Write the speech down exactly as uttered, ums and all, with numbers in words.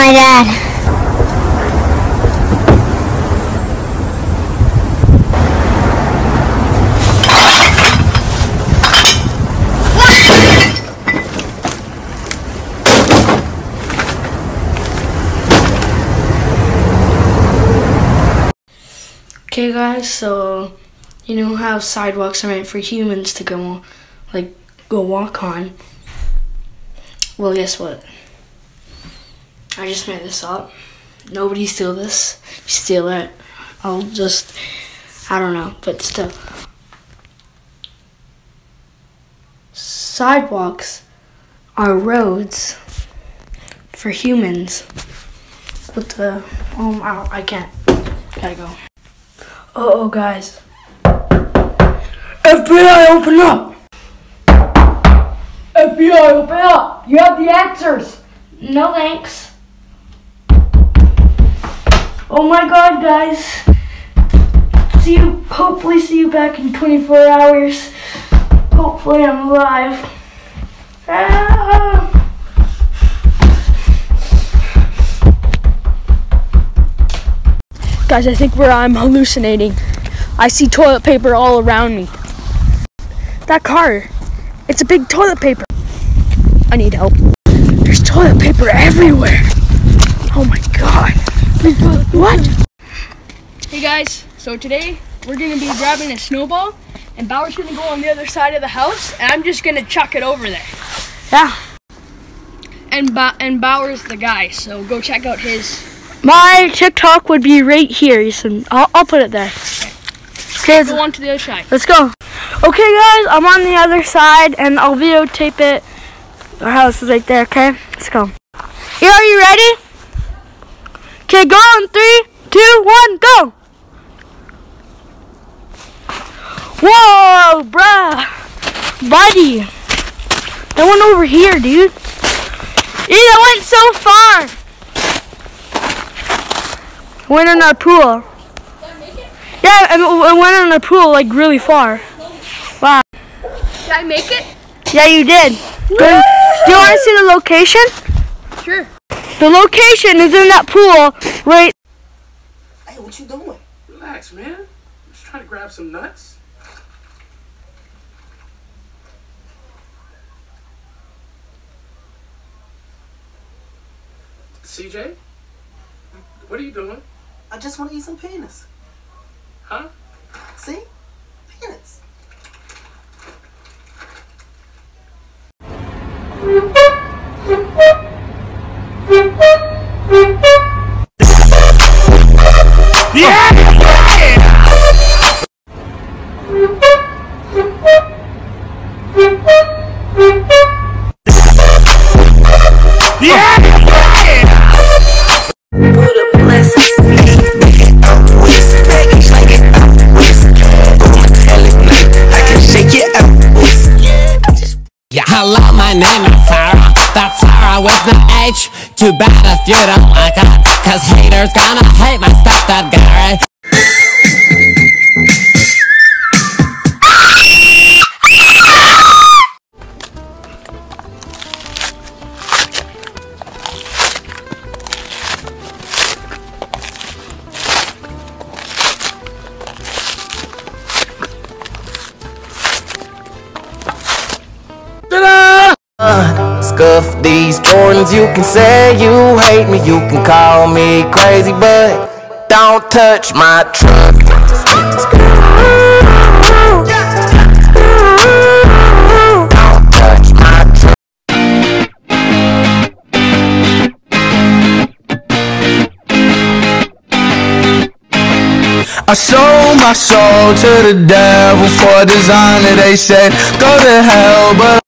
my dad. Okay guys, so you know how sidewalks are meant for humans to go, like, go walk on? Well, guess what? I just made this up. Nobody steal this. If you steal it, I'll just, I don't know, but still. Sidewalks are roads for humans. With the, oh, ow, I can't. Gotta go. Uh oh, guys. F B I, open up! F B I, open up! You have the answers! No thanks. Oh my god, guys. See you, hopefully see you back in twenty-four hours. Hopefully I'm alive. Ah. Guys, I think where I'm hallucinating. I see toilet paper all around me. That car, it's a big toilet paper. I need help. There's toilet paper everywhere. Oh my god. What? Hey guys, so today we're gonna be grabbing a snowball and Bauer's gonna go on the other side of the house and I'm just gonna chuck it over there. Yeah. And, ba and Bauer's the guy, so go check out his. My TikTok would be right here. So I'll, I'll put it there. Okay, go on to the other side. Let's go. Okay, guys, I'm on the other side, and I'll videotape it. Our house is right there. Okay, let's go. Here, are you ready? Okay, go on three, two, one, go. Whoa, bruh, buddy. That went over here, dude. Yeah, that went so far. Went in our pool. Did I make it? Yeah, and it went in our pool like really far. Wow. Did I make it? Yeah, you did. Do, do you want to see the location? Sure. The location is in that pool, right? Hey, what you doing? Relax, man. I'm just trying to grab some nuts. C J? What are you doing? I just want to eat some peanuts. Huh? See? Peanuts. Yeah! Yeah! Hello, my name is Sarah. That's Sarah with no H. Too bad if you don't like it, cause haters gonna hate my stepdad Gary. Scuff these thorns, you can say you hate me, you can call me crazy, but don't touch my truck. Don't touch my truck. I sold my soul to the devil for a designer. They said go to hell, but